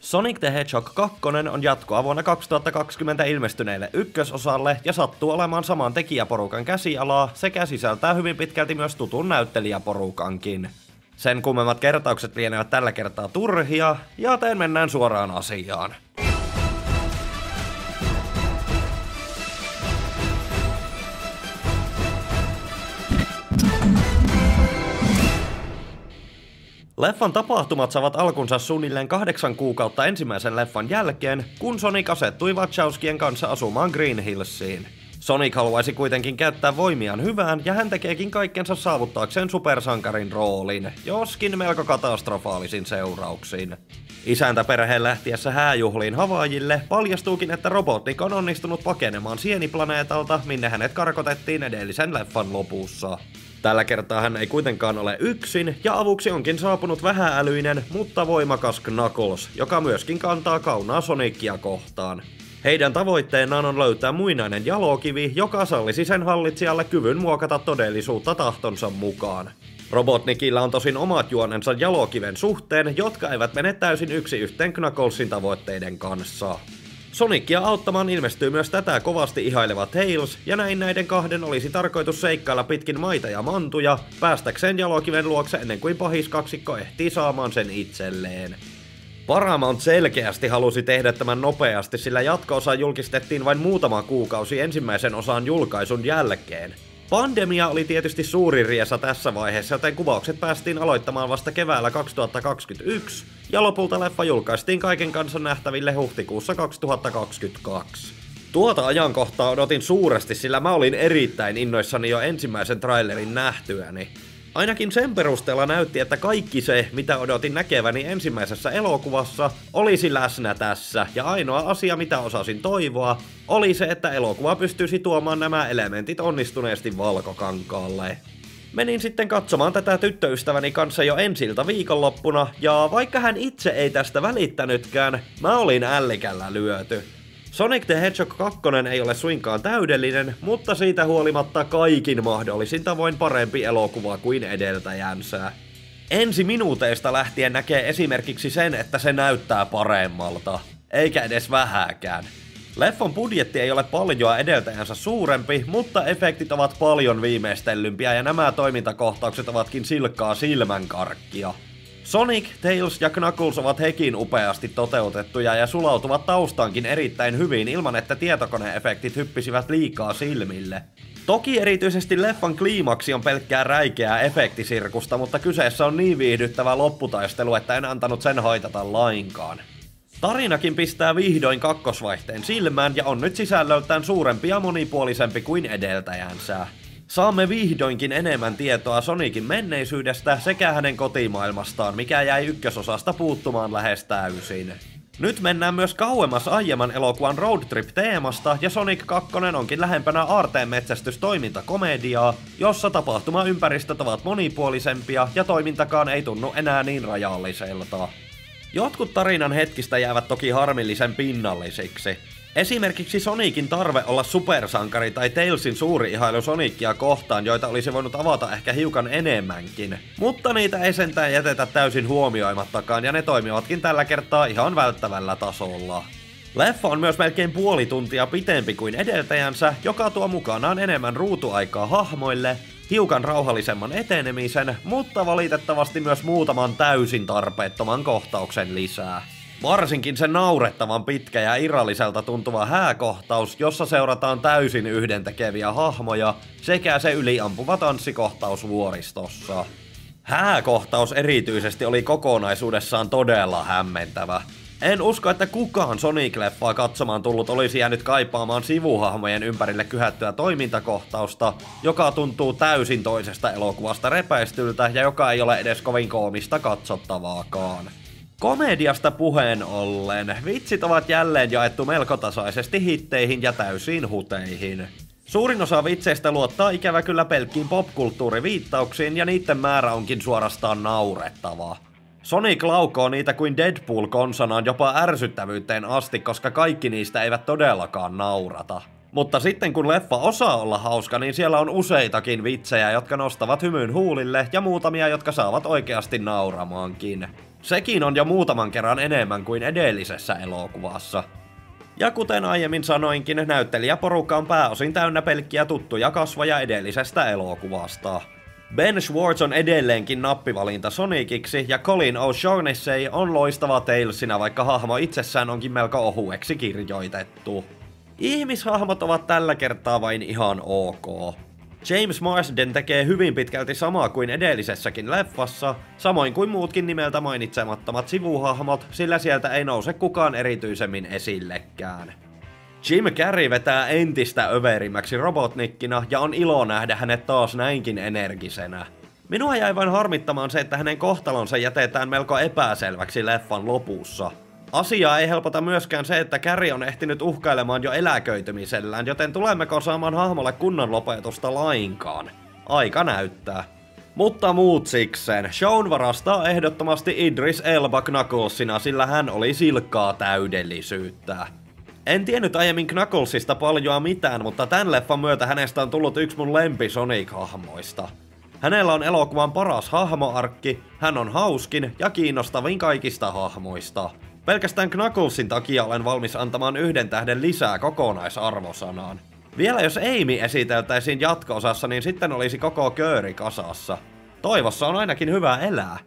Sonic the Hedgehog 2 on jatkoa vuonna 2020 ilmestyneelle ykkösosalle ja sattuu olemaan saman tekijäporukan käsialaa sekä sisältää hyvin pitkälti myös tutun näyttelijäporukankin. Sen kummemmat kertaukset lienevät tällä kertaa turhia, joten mennään suoraan asiaan. Leffan tapahtumat saavat alkunsa suunnilleen 8 kuukautta ensimmäisen leffan jälkeen, kun Sonic asettui Wachowskien kanssa asumaan Green Hillsiin. Sonic haluaisi kuitenkin käyttää voimiaan hyvään ja hän tekeekin kaikkensa saavuttaakseen supersankarin roolin, joskin melko katastrofaalisin seurauksin. Isäntäperheen lähtiessä hääjuhliin Havaijille paljastuukin, että Robotnik on onnistunut pakenemaan sieniplaneetalta, minne hänet karkotettiin edellisen leffan lopussa. Tällä kertaa hän ei kuitenkaan ole yksin, ja avuksi onkin saapunut vähäälyinen, mutta voimakas Knuckles, joka myöskin kantaa kaunaa Sonicia kohtaan. Heidän tavoitteenaan on löytää muinainen jalokivi, joka sallisi sen hallitsijalle kyvyn muokata todellisuutta tahtonsa mukaan. Robotnikilla on tosin omat juonensa jalokiven suhteen, jotka eivät mene täysin yksi yhteen Knucklesin tavoitteiden kanssa. Sonicia auttamaan ilmestyy myös tätä kovasti ihaileva Tails, ja näin näiden kahden olisi tarkoitus seikkailla pitkin maita ja mantuja, päästäkseen jalokiven luokse ennen kuin pahiskaksikko ehtii saamaan sen itselleen. Paramount selkeästi halusi tehdä tämän nopeasti, sillä jatko-osa julkistettiin vain muutama kuukausi ensimmäisen osan julkaisun jälkeen. Pandemia oli tietysti suuri riesa tässä vaiheessa, joten kuvaukset päästiin aloittamaan vasta keväällä 2021, ja lopulta leffa julkaistiin kaiken kansan nähtäville huhtikuussa 2022. Tuota ajankohtaa odotin suuresti, sillä mä olin erittäin innoissani jo ensimmäisen trailerin nähtyäni. Ainakin sen perusteella näytti, että kaikki se, mitä odotin näkeväni ensimmäisessä elokuvassa, olisi läsnä tässä, ja ainoa asia, mitä osasin toivoa, oli se, että elokuva pystyisi tuomaan nämä elementit onnistuneesti valkokankaalle. Menin sitten katsomaan tätä tyttöystäväni kanssa jo ensiltä viikonloppuna, ja vaikka hän itse ei tästä välittänytkään, mä olin ällikällä lyöty. Sonic the Hedgehog 2 ei ole suinkaan täydellinen, mutta siitä huolimatta kaikin mahdollisin tavoin parempi elokuva kuin edeltäjänsä. Ensi minuuteista lähtien näkee esimerkiksi sen, että se näyttää paremmalta, eikä edes vähääkään. Leffan budjetti ei ole paljoa edeltäjänsä suurempi, mutta efektit ovat paljon viimeistellympiä ja nämä toimintakohtaukset ovatkin silkkaa silmänkarkkia. Sonic, Tails ja Knuckles ovat hekin upeasti toteutettuja ja sulautuvat taustaankin erittäin hyvin ilman, että tietokoneefektit hyppisivät liikaa silmille. Toki erityisesti leffan kliimaksi on pelkkää räikeää efektisirkusta, mutta kyseessä on niin viihdyttävä lopputaistelu, että en antanut sen haitata lainkaan. Tarinakin pistää vihdoin kakkosvaihteen silmään ja on nyt sisällöltään suurempi ja monipuolisempi kuin edeltäjänsä. Saamme vihdoinkin enemmän tietoa Sonicin menneisyydestä sekä hänen kotimaailmastaan, mikä jäi ykkösosasta puuttumaan lähes täysin. Nyt mennään myös kauemmas aiemman elokuvan Road Trip-teemasta, ja Sonic 2 onkin lähempänä aarteenmetsästystoimintakomediaa, jossa tapahtumaympäristöt ovat monipuolisempia ja toimintakaan ei tunnu enää niin rajalliselta. Jotkut tarinan hetkistä jäävät toki harmillisen pinnallisiksi. Esimerkiksi Sonicin tarve olla supersankari tai Tailsin suuri ihailu Sonicia kohtaan, joita olisi voinut avata ehkä hiukan enemmänkin. Mutta niitä ei sentään jätetä täysin huomioimattakaan ja ne toimivatkin tällä kertaa ihan välttävällä tasolla. Leffa on myös melkein puoli tuntia pitempi kuin edeltäjänsä, joka tuo mukanaan enemmän ruutuaikaa hahmoille, hiukan rauhallisemman etenemisen, mutta valitettavasti myös muutaman täysin tarpeettoman kohtauksen lisää. Varsinkin se naurettavan pitkä ja irralliselta tuntuva hääkohtaus, jossa seurataan täysin yhdentekeviä hahmoja, sekä se yliampuva tanssikohtaus vuoristossa. Hääkohtaus erityisesti oli kokonaisuudessaan todella hämmentävä. En usko, että kukaan Sonic-leffaa katsomaan tullut olisi jäänyt kaipaamaan sivuhahmojen ympärille kyhättyä toimintakohtausta, joka tuntuu täysin toisesta elokuvasta repäistyltä ja joka ei ole edes kovin koomista katsottavaakaan. Komediasta puheen ollen, vitsit ovat jälleen jaettu melko tasaisesti hitteihin ja täysiin huteihin. Suurin osa vitseistä luottaa ikävä kyllä pelkkiin popkulttuuriviittauksiin ja niiden määrä onkin suorastaan naurettava. Sonic laukoo niitä kuin Deadpool konsanaan jopa ärsyttävyyteen asti, koska kaikki niistä eivät todellakaan naurata. Mutta sitten kun leffa osaa olla hauska, niin siellä on useitakin vitsejä, jotka nostavat hymyn huulille ja muutamia, jotka saavat oikeasti nauramaankin. Sekin on jo muutaman kerran enemmän kuin edellisessä elokuvassa. Ja kuten aiemmin sanoinkin, näyttelijäporukka on pääosin täynnä pelkkiä tuttuja kasvoja edellisestä elokuvasta. Ben Schwartz on edelleenkin nappivalinta Soniciksi ja Colin O'Shaughnessy on loistava Tailsina, vaikka hahmo itsessään onkin melko ohueksi kirjoitettu. Ihmishahmot ovat tällä kertaa vain ihan ok. James Marsden tekee hyvin pitkälti samaa kuin edellisessäkin leffassa, samoin kuin muutkin nimeltä mainitsemattomat sivuhahmot, sillä sieltä ei nouse kukaan erityisemmin esillekään. Jim Carrey vetää entistä överimmäksi Robotnikkina ja on ilo nähdä hänet taas näinkin energisenä. Minua jäi vain harmittamaan se, että hänen kohtalonsa jätetään melko epäselväksi leffan lopussa. Asiaa ei helpota myöskään se, että Carrey on ehtinyt uhkailemaan jo eläköitymisellään, joten tulemmeko saamaan hahmolle kunnon lopetusta lainkaan? Aika näyttää. Mutta muut sikseen. Shown varastaa ehdottomasti Idris Elba Knucklesina, sillä hän oli silkkaa täydellisyyttä. En tiennyt aiemmin Knucklesista paljoa mitään, mutta tän leffan myötä hänestä on tullut yksi mun lempi Sonic-hahmoista. Hänellä on elokuvan paras hahmoarkki, hän on hauskin ja kiinnostavin kaikista hahmoista. Pelkästään Knucklesin takia olen valmis antamaan 1 tähden lisää kokonaisarvosanaan. Vielä jos Amy esiteltäisiin jatko-osassa, niin sitten olisi koko kööri kasassa. Toivossa on ainakin hyvä elää.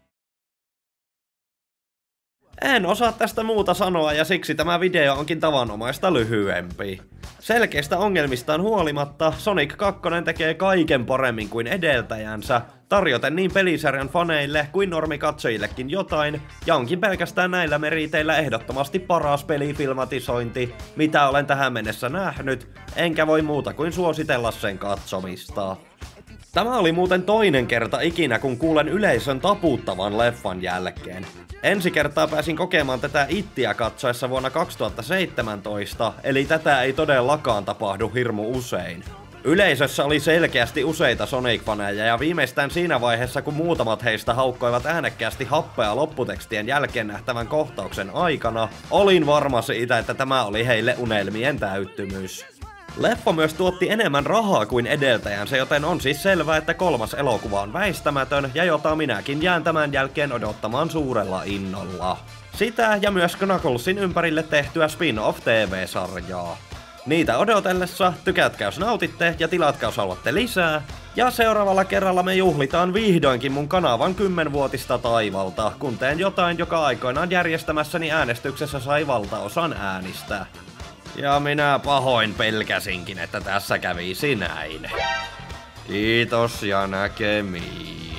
En osaa tästä muuta sanoa ja siksi tämä video onkin tavanomaista lyhyempi. Selkeistä ongelmistaan huolimatta Sonic 2 tekee kaiken paremmin kuin edeltäjänsä, tarjoten niin pelisarjan faneille kuin normikatsojillekin jotain, ja onkin pelkästään näillä meriteillä ehdottomasti paras pelifilmatisointi, mitä olen tähän mennessä nähnyt, enkä voi muuta kuin suositella sen katsomista. Tämä oli muuten toinen kerta ikinä, kun kuulen yleisön taputtavan leffan jälkeen. Ensi kertaa pääsin kokemaan tätä ittiä katsoessa vuonna 2017, eli tätä ei todellakaan tapahdu hirmu usein. Yleisössä oli selkeästi useita Sonic-faneja ja viimeistään siinä vaiheessa, kun muutamat heistä haukkoivat äänekkäästi happea lopputekstien jälkeen nähtävän kohtauksen aikana, olin varma siitä, että tämä oli heille unelmien täyttymys. Leffa myös tuotti enemmän rahaa kuin edeltäjänsä, joten on siis selvää, että 3. elokuva on väistämätön ja jota minäkin jään tämän jälkeen odottamaan suurella innolla. Sitä ja myös Knucklesin ympärille tehtyä spin-off TV-sarjaa. Niitä odotellessa tykätkää jos nautitte ja tilatkaa jos haluatte lisää. Ja seuraavalla kerralla me juhlitaan vihdoinkin mun kanavan 10-vuotista taivalta, kun teen jotain, joka aikoinaan järjestämässäni äänestyksessä sai valtaosan äänistä. Ja minä pahoin pelkäsinkin, että tässä kävisi näin. Kiitos ja näkemiin.